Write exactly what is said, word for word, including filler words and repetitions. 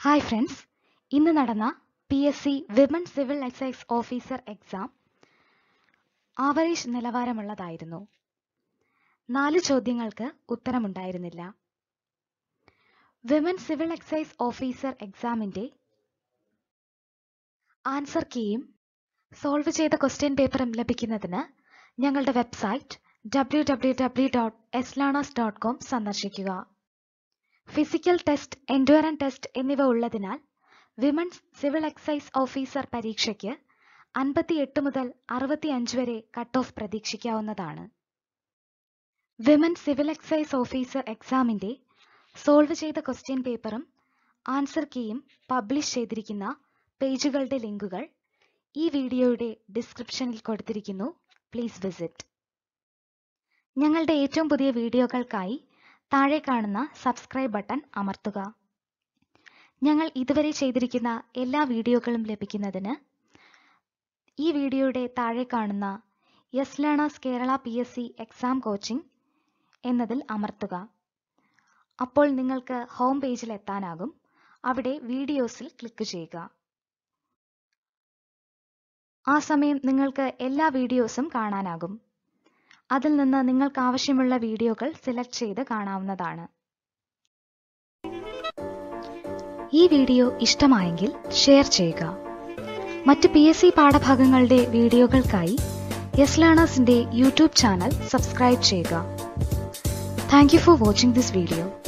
Hi friends, ഇന്ന് നടന്ന P S C women civil excise officer exam average നിലവാരമുള്ളതായിരുന്നു. നാല് ചോദ്യങ്ങൾക്ക് ഉത്തരമുണ്ടായിരുന്നില്ല. വിമൻ സിവിൽ എക്സൈസ് ഓഫീസർ എക്സാമിന്റെ ആൻസർ കീയും സോൾവ് ചെയ്ത ക്വസ്റ്റ്യൻ പേപ്പറും ലഭിക്കുന്നതിന് ഞങ്ങളുടെ website W W W dot എസ്ലാണാസ് ഡോട്ട് കോം സന്ദർശിക്കുക. ഫിസിക്കൽ ടെസ്റ്റ്, എൻഡ്യൂറൻസ് ടെസ്റ്റ് എന്നിവ ഉള്ളതിനാൽ വിമൻസ് സിവിൽ എക്സൈസ് ഓഫീസർ പരീക്ഷയ്ക്ക് അൻപത്തിയെട്ട് മുതൽ അറുപത്തിയഞ്ച് വരെ കട്ട് ഓഫ് പ്രതീക്ഷിക്കാവുന്നതാണ്. വിമൻ സിവിൽ എക്സൈസ് ഓഫീസർ എക്സാമിന്റെ സോൾവ് ചെയ്ത ക്വസ്റ്റ്യൻ പേപ്പറും ആൻസർ കീയും പബ്ലിഷ് ചെയ്തിരിക്കുന്ന പേജുകളുടെ ലിങ്കുകൾ ഈ വീഡിയോയുടെ ഡിസ്ക്രിപ്ഷനിൽ കൊടുത്തിരിക്കുന്നു. Please visit. ഞങ്ങളുടെ ഏറ്റവും പുതിയ വീഡിയോകൾക്കായി താഴെ കാണുന്ന സബ്സ്ക്രൈബ് ബട്ടൺ അമർത്തുക. ഞങ്ങൾ ഇതുവരെ ചെയ്തിരിക്കുന്ന എല്ലാ വീഡിയോകളും ലഭിക്കുന്നതിന് ഈ വീഡിയോയുടെ താഴെ കാണുന്ന yes learners Kerala P S C exam coaching എന്നതിൽ അമർത്തുക. അപ്പോൾ നിങ്ങൾക്ക് ഹോം പേജിൽ എത്താനാകും. അവിടെ വീഡിയോസിൽ ക്ലിക്ക് ചെയ്യുക. ആ സമയം നിങ്ങൾക്ക് എല്ലാ വീഡിയോസും കാണാനാകും. അതിൽ നിന്ന് നിങ്ങൾക്ക് ആവശ്യമുള്ള വീഡിയോകൾ സെലക്ട് ചെയ്ത് കാണാവുന്നതാണ്. ഈ വീഡിയോ ഇഷ്ടമായെങ്കിൽ ഷെയർ ചെയ്യുക. മറ്റ് പി എസ് സി പാഠഭാഗങ്ങളുടെ വീഡിയോകൾക്കായി യെസ് ലേണേഴ്സിന്റെ യൂട്യൂബ് ചാനൽ സബ്സ്ക്രൈബ് ചെയ്യുക. Thank you for watching this video.